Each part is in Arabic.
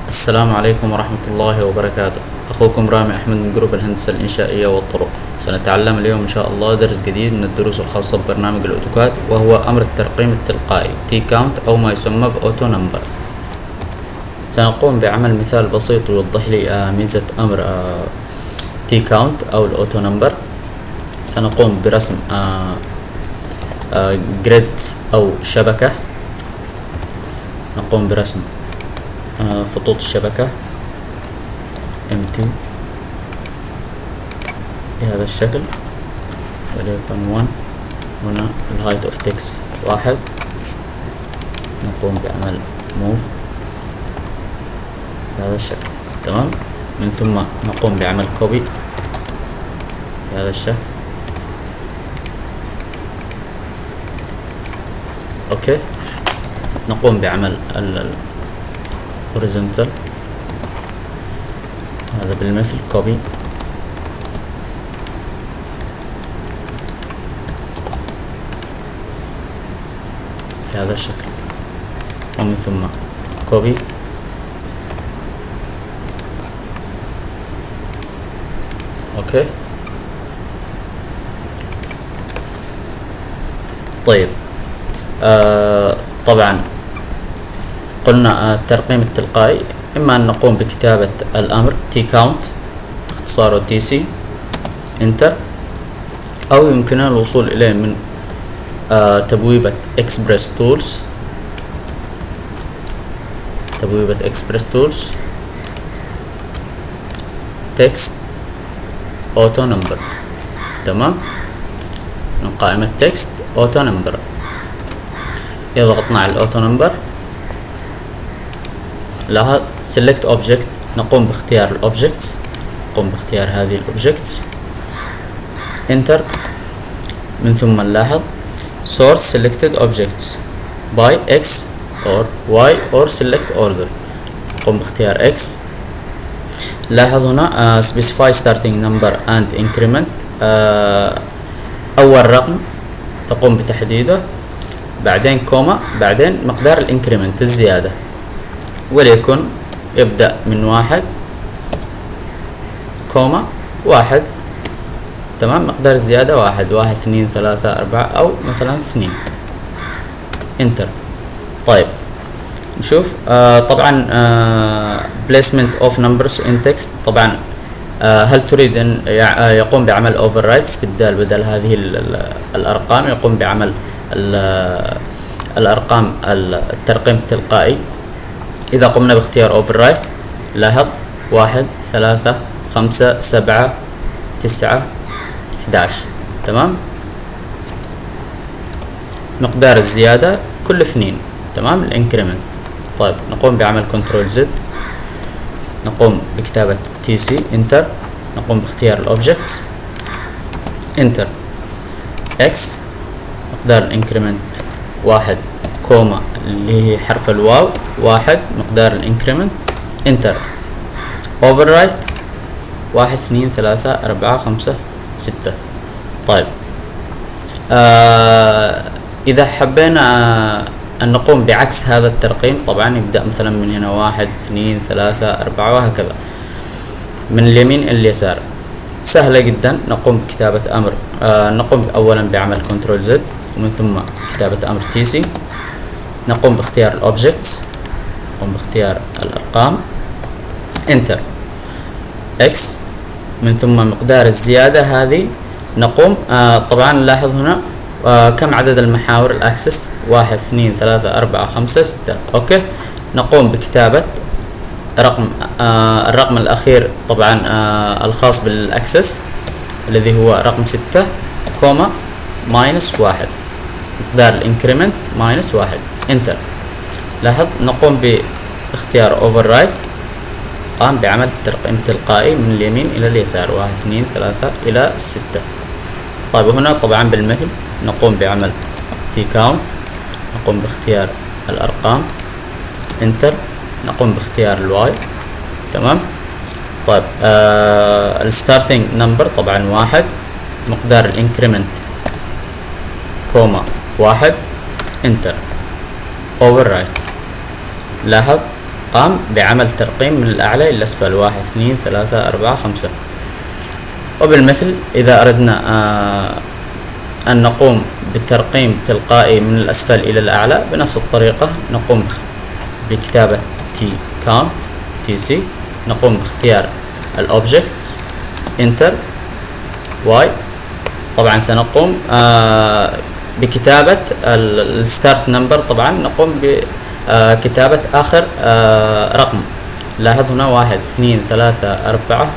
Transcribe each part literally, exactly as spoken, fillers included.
السلام عليكم ورحمة الله وبركاته. أخوكم رامي أحمد من جروب الهندسة الإنشائية والطرق. سنتعلم اليوم إن شاء الله درس جديد من الدروس الخاصة ببرنامج الأوتوكاد، وهو أمر الترقيم التلقائي تي كاونت أو ما يسمى بأوتو نمبر. سنقوم بعمل مثال بسيط يوضح لي آه ميزة أمر آه تي كاونت أو الأوتو نمبر. سنقوم برسم آه آه جريد أو شبكة. نقوم برسم آه خطوط الشبكة empty بهذا الشكل، وليكن واحد. هنا الهايت اوف تكست واحد. نقوم بعمل موف بهذا الشكل، تمام. من ثم نقوم بعمل كوبي بهذا الشكل، اوكي. نقوم بعمل ال horizontal هذا بالمثل كوبي بهذا الشكل، ومن ثم كوبي اوكي. طيب آه طبعا قلنا الترقيم التلقائي إما أن نقوم بكتابة الأمر تي كاونت اختصاره تي سي انتر، أو يمكننا الوصول إليه من آه تبويبة اكسبريس تولز تبويبة اكسبريس تولز تكست أوتو نمبر، تمام. من قائمة تكست أوتو نمبر، إذا ضغطنا على الأوتو نمبر لها select object، نقوم باختيار الأوبجكتس، نقوم باختيار هذه الأوبجكتس enter. من ثم نلاحظ sort selected objects by x or y or select order، نقوم باختيار x. لاحظ هنا uh, specify starting number and increment، uh, أول رقم تقوم بتحديده، بعدين كوما، بعدين مقدار الانكريمنت الزيادة، وليكن يبدأ من واحد كوما واحد، تمام. مقدار الزيادة واحد واحد اثنين ثلاثة أربعة أو مثلا اثنين انتر. طيب نشوف آه طبعا آه placement of numbers in text. طبعا آه هل تريد أن يقوم بعمل override استبدال بدل هذه الأرقام، يقوم بعمل الأرقام الترقيم التلقائي. إذا قمنا باختيار override لاحظ واحد ثلاثة خمسة سبعة تسعة إحداش، تمام. مقدار الزيادة كل اثنين، تمام. الانكريمنت. طيب نقوم بعمل كنترول زد، نقوم بكتابة تي سي انتر، نقوم باختيار الأوبجكتس انتر اكس، مقدار الانكريمنت واحد كوما اللي هي حرف الواو واحد، مقدار الانكريمنت انتر. اوفررايت واحد اثنين ثلاثة أربعة خمسة ستة. طيب آه إذا حبينا آه أن نقوم بعكس هذا الترقيم، طبعا يبدأ مثلا من هنا واحد اثنين ثلاثة أربعة وهكذا من اليمين إلى اليسار. سهلة جدا. نقوم بكتابة أمر آه نقوم أولا بعمل كنترول زد، ومن ثم كتابة أمر تي سي، نقوم باختيار الأوبجكتس، نقوم باختيار الأرقام انتر اكس. من ثم مقدار الزيادة هذه نقوم آه طبعا نلاحظ هنا آه كم عدد المحاور الأكسس، واحد اثنين ثلاثة أربعة خمسة ستة، أوكي. نقوم بكتابة رقم آه الرقم الأخير طبعا آه الخاص بالأكسس الذي هو رقم ستة كوما ماينس واحد، مقدار الانكريمنت ماينس واحد انتر. لاحظ نقوم باختيار اوفررايت، قام بعمل ترقيم تلقائي من اليمين الى اليسار واحد اثنين ثلاثة الى ستة. طيب هنا طبعا بالمثل نقوم بعمل تي كاونت، نقوم باختيار الارقام انتر، نقوم باختيار الواي، تمام. طيب آه الستارتنج نمبر طبعا واحد، مقدار الانكريمنت كوما واحد انتر. override. لاحظ قام بعمل ترقيم من الأعلى إلى الأسفل، واحد اثنين ثلاثة أربعة خمسة. وبالمثل إذا أردنا أن نقوم بالترقيم تلقائي من الأسفل إلى الأعلى بنفس الطريقة نقوم بكتابة تي كاونت تي سي، نقوم باختيار الأوبجكت انتر واي. طبعا سنقوم بكتابة الستارت نمبر، طبعا نقوم بكتابة آخر رقم. لاحظ هنا واحد اثنين ثلاثة أربعة،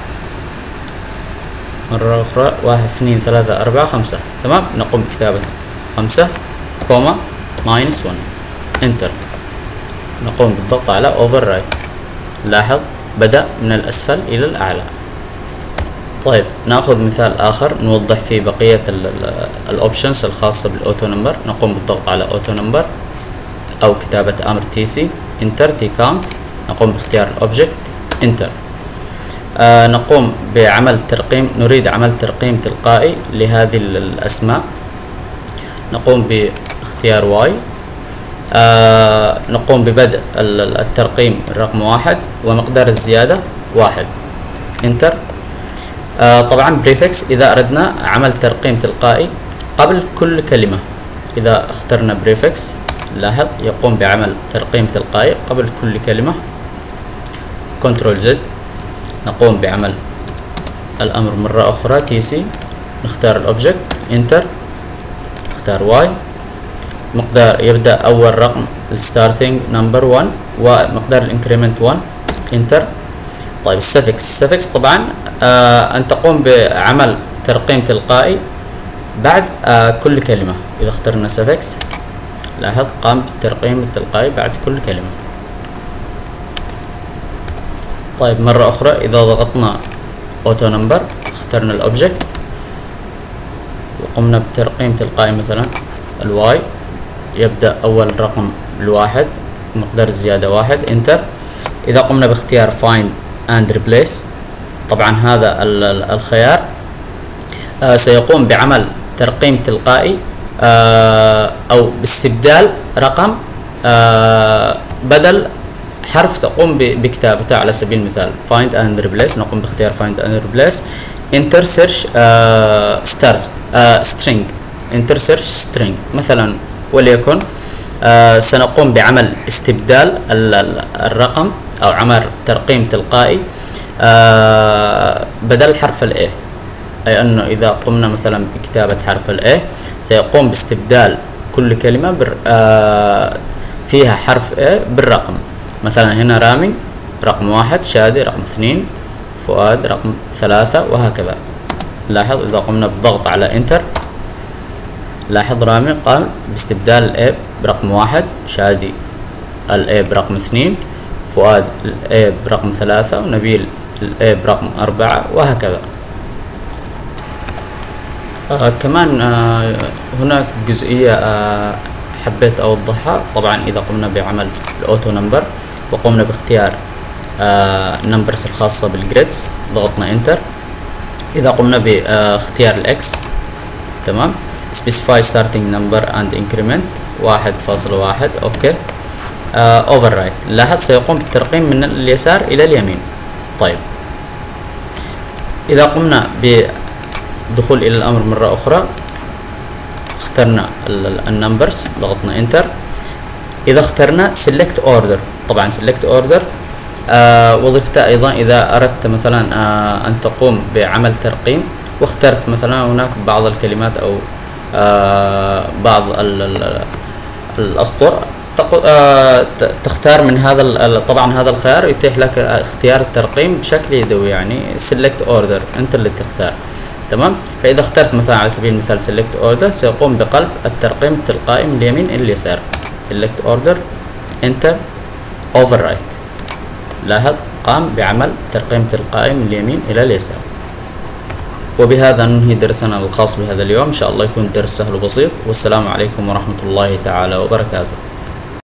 مرة أخرى واحد اثنين ثلاثة أربعة خمسة. تمام، نقوم بكتابة خمسة كوما ماينس ون انتر، نقوم بالضغط على اوفر رايت. لاحظ بدأ من الأسفل إلى الأعلى. طيب ناخذ مثال آخر نوضح فيه بقية الأوبشنز الخاصة بالأوتو نمبر. نقوم بالضغط على أوتو نمبر أو كتابة أمر تي سي انتر تي كاونت، نقوم باختيار الأوبجكت انتر. آه نقوم بعمل ترقيم، نريد عمل ترقيم تلقائي لهذه الأسماء، نقوم باختيار واي. آه نقوم ببدء الترقيم الرقم واحد ومقدار الزيادة واحد انتر. آه طبعا بريفكس إذا أردنا عمل ترقيم تلقائي قبل كل كلمة، إذا اخترنا بريفكس لاحظ يقوم بعمل ترقيم تلقائي قبل كل كلمة. كنترول زد، نقوم بعمل الأمر مرة أخرى تي سي، نختار الأوبجكت انتر، نختار واي، مقدار يبدأ أول رقم الستارتنج نمبر واحد ومقدار الانكريمنت واحد انتر. طيب السفكس، السفكس طبعا آه أن تقوم بعمل ترقيم تلقائي بعد آه كل كلمة. إذا اخترنا سفكس لاحظ قام بالترقيم التلقائي بعد كل كلمة. طيب مرة أخرى إذا ضغطنا أوتو نمبر اخترنا الأوبجكت وقمنا بترقيم تلقائي مثلا الواي، يبدأ أول رقم الواحد مقدار الزيادة واحد انتر. إذا قمنا باختيار find and replace، طبعا هذا الخيار آه سيقوم بعمل ترقيم تلقائي آه أو باستبدال رقم آه بدل حرف تقوم بكتابته. على سبيل المثال find and replace، نقوم باختيار find and replace enter search آه stars آه string enter search string مثلا، وليكن آه سنقوم بعمل استبدال الرقم أو عمل ترقيم تلقائي آه بدل حرف ال A، أي أنه إذا قمنا مثلا بكتابة حرف ال A سيقوم باستبدال كل كلمة بر آه فيها حرف A بالرقم. مثلا هنا رامي رقم واحد، شادي رقم اثنين، فؤاد رقم ثلاثة وهكذا. لاحظ إذا قمنا بالضغط على انتر لاحظ رامي قام باستبدال ال A برقم واحد، شادي ال A برقم اثنين، فؤاد ال A برقم ثلاثة، ونبيل ال A برقم أربعة وهكذا. آه كمان آه هناك جزئية آه حبيت أوضحها. طبعا إذا قمنا بعمل الأوتو نمبر وقمنا باختيار آه نمبرز الخاصة بالجريدز ضغطنا انتر، إذا قمنا باختيار الإكس تمام specify starting number and increment واحد فاصلة واحد أوكي اوفر رايت. لاحظ سيقوم بالترقيم من اليسار إلى اليمين. طيب إذا قمنا بدخول إلى الأمر مرة أخرى اخترنا النمبرز ضغطنا انتر، إذا اخترنا select order، طبعا select order آه وظيفته أيضا إذا أردت مثلا آه أن تقوم بعمل ترقيم واخترت مثلا هناك بعض الكلمات أو آه بعض الأسطر آه تختار من هذا. طبعا هذا الخيار يتيح لك اختيار الترقيم بشكل يدوي، يعني select order أنت اللي تختار تمام. فإذا اخترت مثلا على سبيل المثال select order سيقوم بقلب الترقيم التلقائي من اليمين إلى اليسار. select order enter override، لاحظ قام بعمل ترقيم تلقائي من اليمين إلى اليسار. وبهذا ننهي درسنا الخاص بهذا اليوم، إن شاء الله يكون درس سهل وبسيط، والسلام عليكم ورحمة الله تعالى وبركاته.